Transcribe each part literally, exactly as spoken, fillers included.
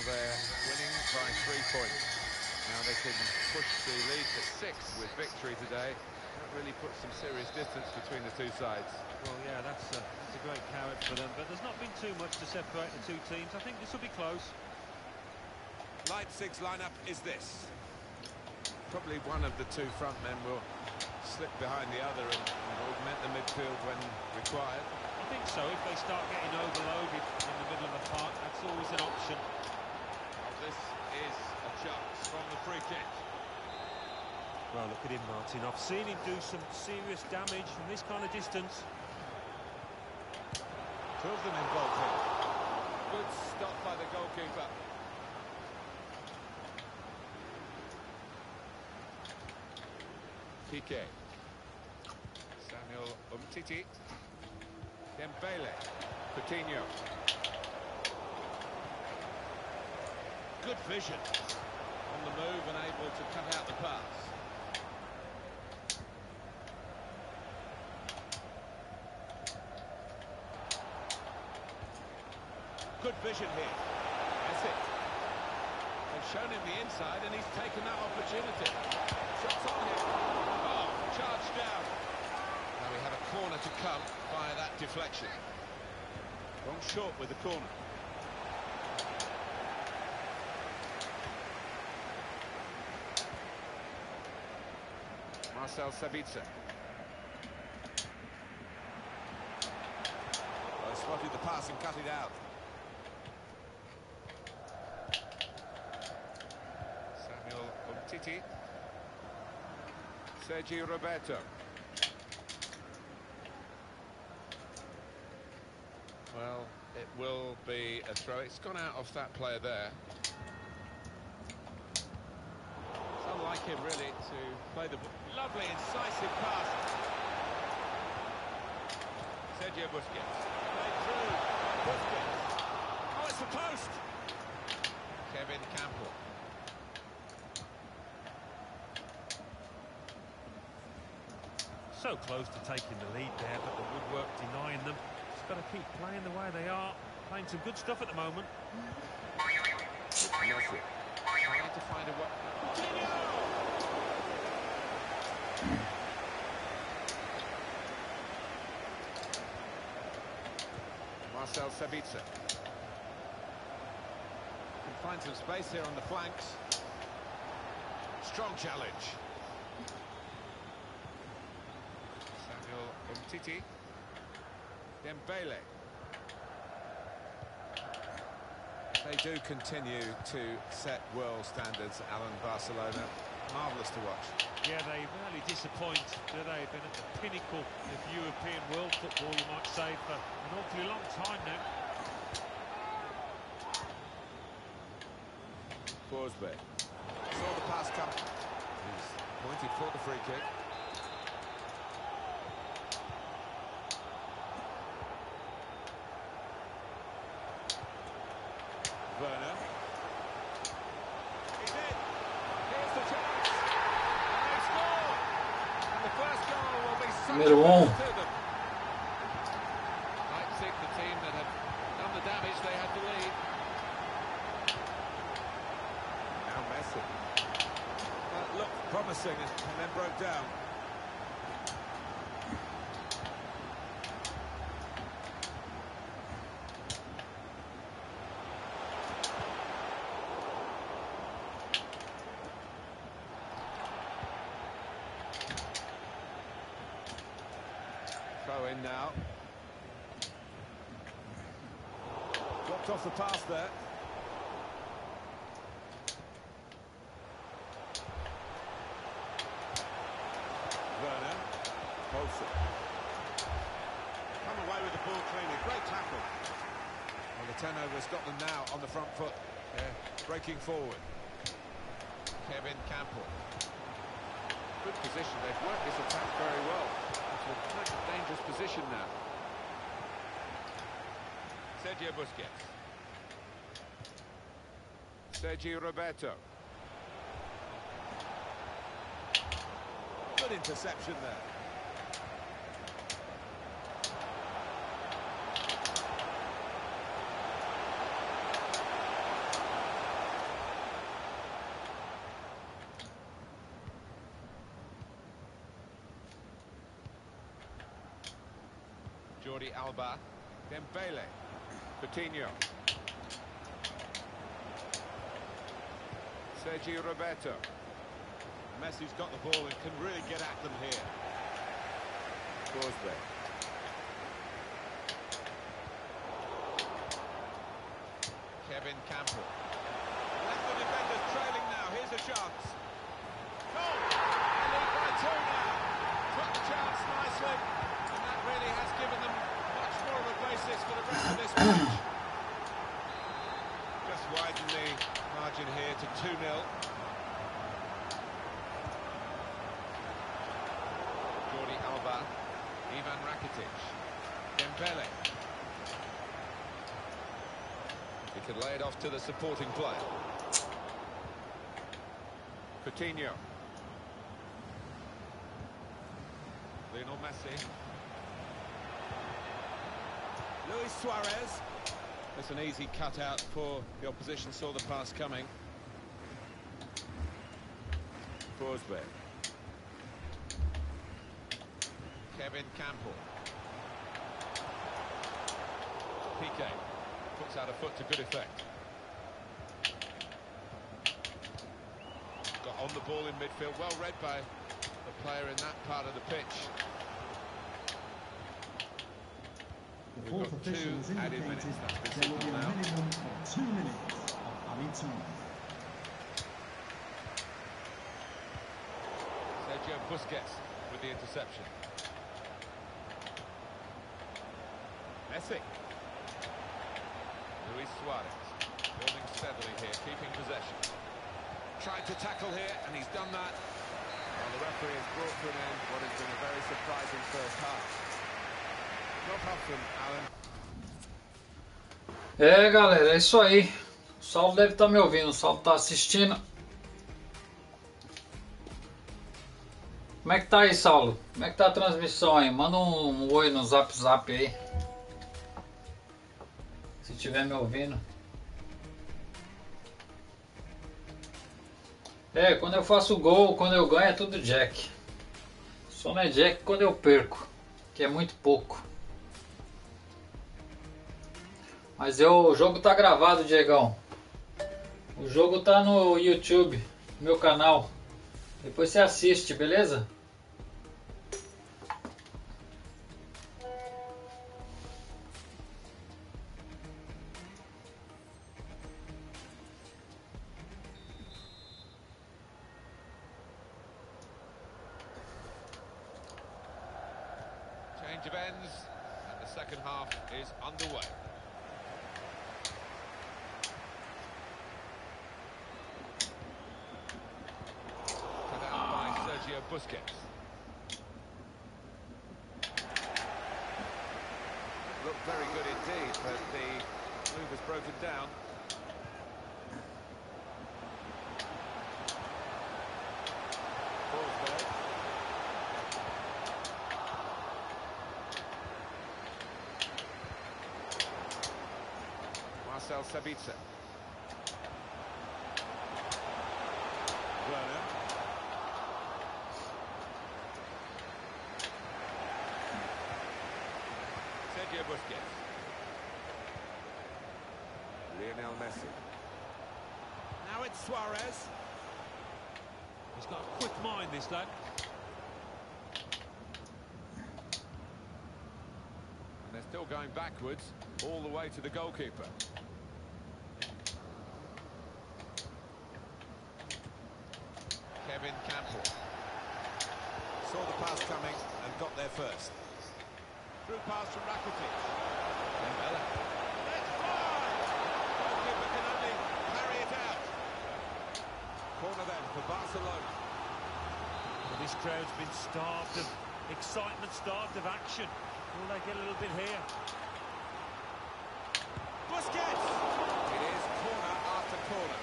they're winning by three points. Now they can push the lead to six with victory today. That really puts some serious distance between the two sides. Well, yeah, that's a, that's a great carrot for them, but there's not been too much to separate the two teams. I think this will be close. Leipzig's lineup is this. Probably one of the two front men will slip behind the other and, and augment the midfield when required. I think so. If they start getting overloaded in the middle of the park, that's always an option. Well, this is a chance from the free kick. Well, look at him, Martin. I've seen him do some serious damage from this kind of distance. Two of them involved here. Good stop by the goalkeeper. Piqué. Samuel Umtiti. Dembele. Coutinho. Good vision. On the move and able to cut out the pass. Good vision here. That's it. They've shown him the inside and he's taken that opportunity. Shots on him. Oh, charged down. Now we have a corner to come via that deflection. Gone short with the corner. Marcel Sabitzer. Well, spotted the pass and cut it out. Samuel Umtiti. Sergio Roberto. Well, it will be a throw. It's gone out off that player there. It's unlike him, really, to play the lovely, incisive pass. Sergio Busquets. Played through. Busquets. Oh, it's the post. Kevin Campbell. So close to taking the lead there, but the woodwork denying them. Just got to keep playing the way they are. Playing some good stuff at the moment. Messi. Trying to find a way. Marcel Sabitzer. Can find some space here on the flanks. Strong challenge. Samuel Umtiti. Dembele. They do continue to set world standards, Alan, Barcelona. Marvellous to watch. Yeah, they rarely disappoint, do they? Been at the pinnacle of European world football, you might say, for an awfully long time now. Forsberg. Saw the pass come. He's pointed for the free kick. Werner. He's in. Here's the chance. And they score. And the first goal will be such Numero a uno. boost to them. Leipzig, the team that had done the damage, they had the lead. Now Messi. That looked promising and then broke down. Throw in now. Dropped off the pass there. Werner. Olsen. Come away with the ball cleanly. Great tackle. Well, the turnover's got them now on the front foot. They're breaking forward. Kevin Campbell. Good position. They've worked this attack very well. To attack a dangerous position now. Sergio Busquets. Sergio Roberto. Good interception there. Jordi Alba. Dembele. Coutinho. Sergio Roberto. Messi's got the ball and can really get at them here. Forsberg. Kevin Campbell. Left the defenders trailing now. Here's a chance. Goal! They lead by two now. Took the chance nicely, and that really has given them much more of a basis for the rest of this match. Just widen the margin here to two nil. Jordi Alba. Ivan Rakitic. Dembele. He can lay it off to the supporting player. Coutinho. Lionel Messi. Luis Suarez. It's an easy cutout for the opposition, saw the pass coming. Forsberg. Kevin Campbell. Piqué puts out a foot to good effect. Got on the ball in midfield, well read by the player in that part of the pitch. The We've fourth got official two has added indicated minutes. That's the there will be signal a now. minimum of two minutes of added time. Sergio Busquets with the interception. Messi. Luis Suarez. Building steadily here, keeping possession. Tried to tackle here, and he's done that. Well, the referee has brought to an end what has been a very surprising first half. Not often, Alan. É, galera, é isso aí. O Saulo deve estar me ouvindo, o Saulo está assistindo. Como é que tá aí, Saulo? Como é que tá a transmissão aí? Manda um, um oi no Zap Zap aí. Se estiver me ouvindo. É, quando eu faço gol, quando eu ganho é tudo Jack. Só não é Jack quando eu perco, que é muito pouco. Mas eu, o jogo tá gravado, Diegão. O jogo tá no YouTube, no meu canal. Depois você assiste, beleza? Change of ends, and the second half is underway. Cut out by Sergio Busquets. Looked very good indeed, but the move has broken down. Forsberg. Marcel Sabitzer. Werner. Sergio Busquets. Lionel Messi. Now it's Suarez. He's got a quick mind, this lad. And they're still going backwards all the way to the goalkeeper. Kevin Campbell. Saw the pass coming and got there first. Through pass from Rakitic. Dembele. Let's fly! Goalkeeper can only carry it out. Corner then for Barcelona. Well, this crowd's been starved of excitement, starved of action. Will they get a little bit here? Busquets! It is corner after corner.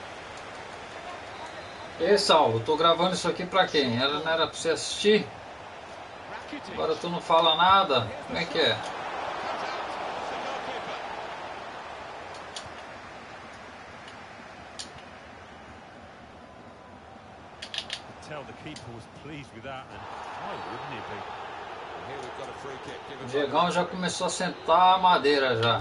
E aí, Saulo, tô gravando isso aqui pra quem? Era, não era pra você assistir? Rakitic. Agora tu não fala nada? Como é que é? Cut out the goalkeeper. You could tell the keeper was pleased with that, and why wouldn't he be? Here we've got a free kick O given by Diegão já começou a sentar a madeira já.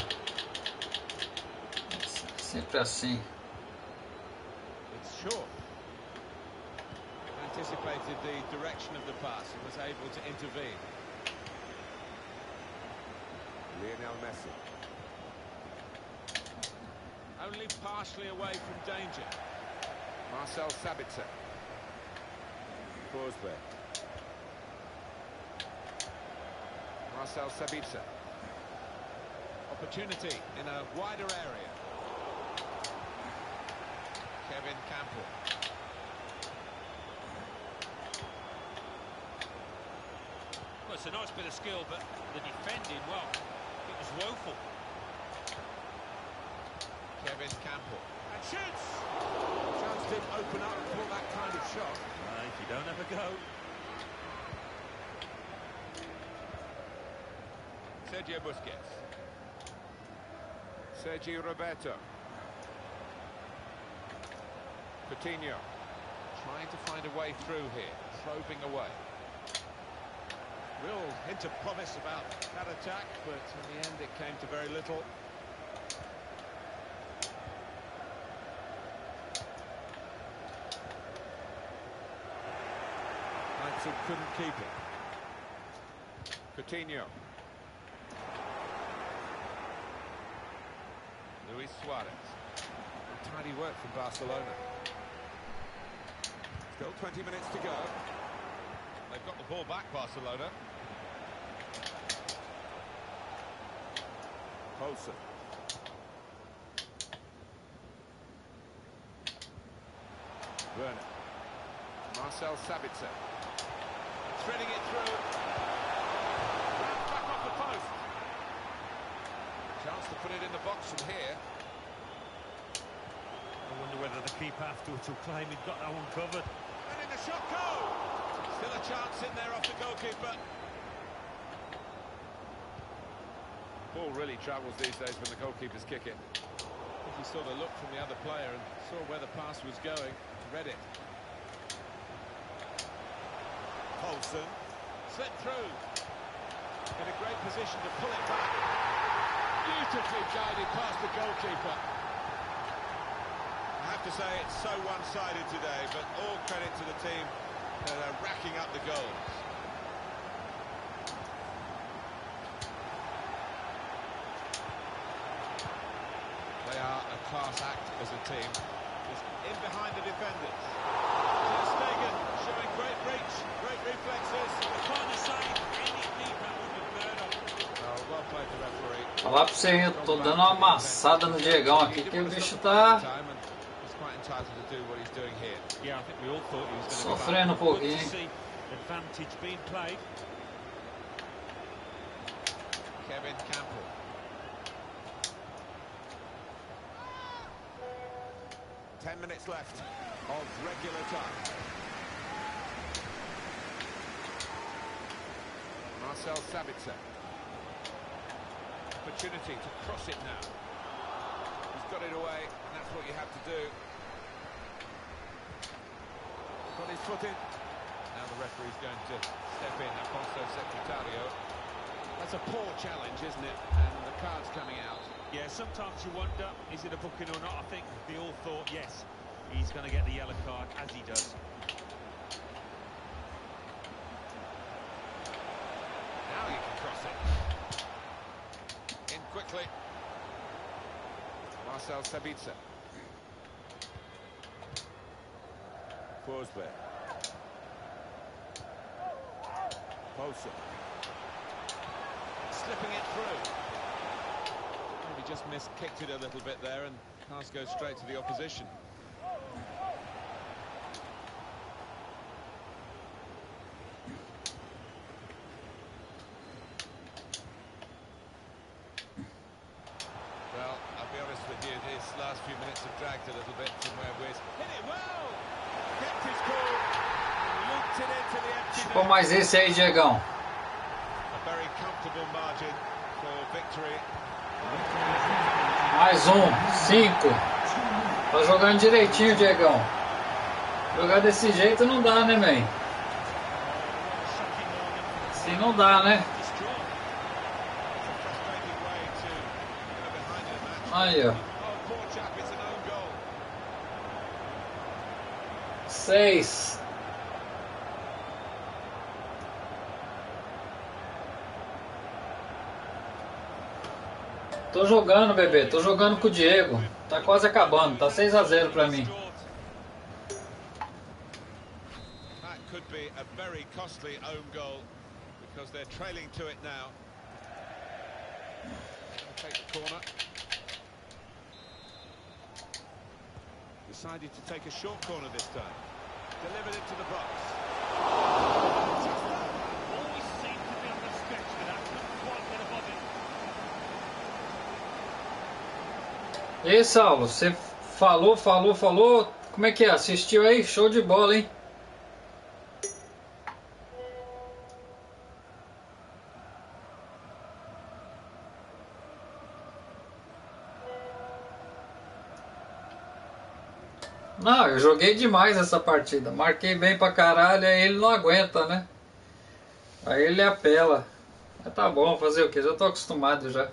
Sempre assim. It's short. Anticipated the direction of the pass and was able to intervene. Lionel Messi. Only partially away from danger. Marcel Sabitzer. Forsberg. Marcel Sabitzer. Opportunity in a wider area. Kevin Campbell. Well, it's a nice bit of skill, but the defending, well, it was woeful. Kevin Campbell. And shoots! Chance didn't open up for that kind of shot. Uh, if you don't have a go. Sergio Busquets. Sergio Roberto. Coutinho. Trying to find a way through here. Probing away. Real hint of promise about that attack, but in the end it came to very little. Leipzig couldn't keep it. Coutinho. Luis Suarez. Tidy work from Barcelona. Still twenty minutes to go. They've got the ball back, Barcelona. Poulsen. Werner. Marcel Sabitzer. Threading it through. Back off the post. Chance to put it in the box from here. I wonder whether the keeper afterwards will claim he'd got that one covered. And in the shot goal. Still a chance in there off the goalkeeper. Ball really travels these days when the goalkeepers kick it. I think he saw the look from the other player and saw where the pass was going. Read it. Poulsen. Slipped through. In a great position to pull it back. Beautifully guided past the goalkeeper. I have to say it's so one-sided today, but all credit to the team that are racking up the goals. They are a class act as a team. Just in behind the defenders. Ter Stegen showing great reach, great reflexes. The kind of save any keeper would have heard of. Oh, well played the referee. Falar pra você, eu tô dando uma amassada no Diegão aqui, que o bicho tá He's quite entitled to do what he's doing here. Yeah, I think we all thought he was going to sofrendo um Good pouquinho. to see advantage being played. Kevin Campbell. Ten minutes left of regular time. Marcel Sabitzer. Opportunity to cross it now. He's got it away, and that's what you have to do. Got his foot in. Now the referee's going to step in, Afonso Secretario. That's a poor challenge, isn't it? And the card's coming out. Yeah, sometimes you wonder, is it a booking or not? I think they all thought, yes, he's going to get the yellow card, as he does. Now you can cross it. In quickly. Marcel Sabitzer. Forsberg. Poulsen. Slipping it through. Maybe just miskicked it a little bit there, and pass goes straight to the opposition. Well, I'll be honest with you, these last few minutes have dragged a little bit from where we're... Hit it well! Kept his cool, looped it into the empty Ficou net. mais esse aí, Diegão. A very comfortable margin for victory. Mais um, cinco. Tá jogando direitinho, Diegão. Jogar desse jeito não dá, né, man? não dá, né? Aí, ó. Seis. Tô jogando, bebê. Tô jogando com o Diego. Tá quase acabando. Tá seis a zero pra mim. That could be a very costly own goal because they're trailing to it now. Take the corner. Decided to take a short corner this time. Delivered it to the box. Always seemed to be on the stretch with that. Couldn't quite get above it. E aí, Saulo, você falou, falou, falou. Como é que é? Assistiu aí? Show de bola, hein? Não, eu joguei demais essa partida. Marquei bem pra caralho, aí ele não aguenta, né? Aí ele apela. Mas tá bom, fazer o que? Já tô acostumado já.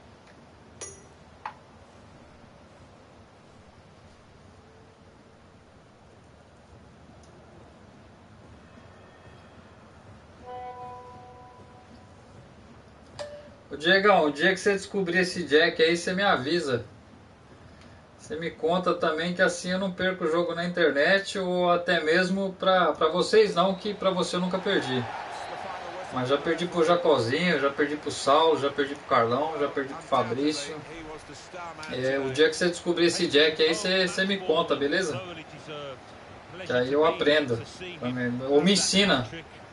Ô Diegão, o dia que você descobrir esse Jack aí, você me avisa. Você me conta também que assim eu não perco o jogo na internet ou até mesmo pra, pra vocês não, que pra você eu nunca perdi. Mas já perdi pro Jacozinho, já perdi pro Saulo, já perdi pro Carlão, já perdi pro Fabrício. É, o dia que você descobrir esse Jack aí, você, você me conta, beleza? Que aí eu aprendo. Ou me ensina.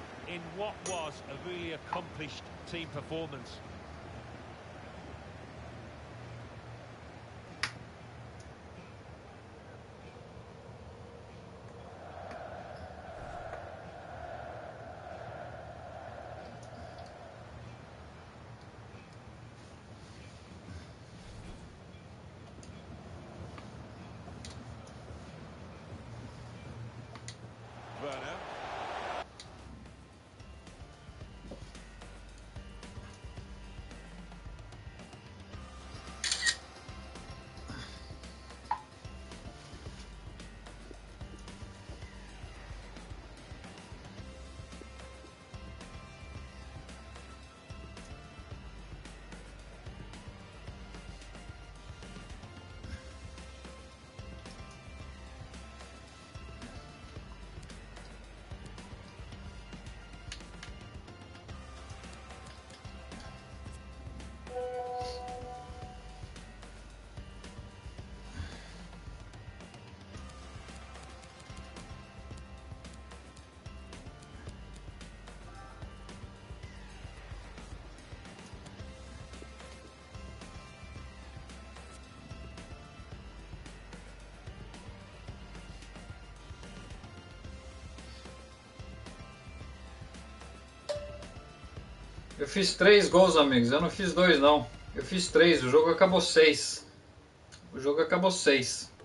Eu fiz três gols, amigos. Eu não fiz dois, não. Eu fiz três. O jogo acabou seis. O jogo acabou seis.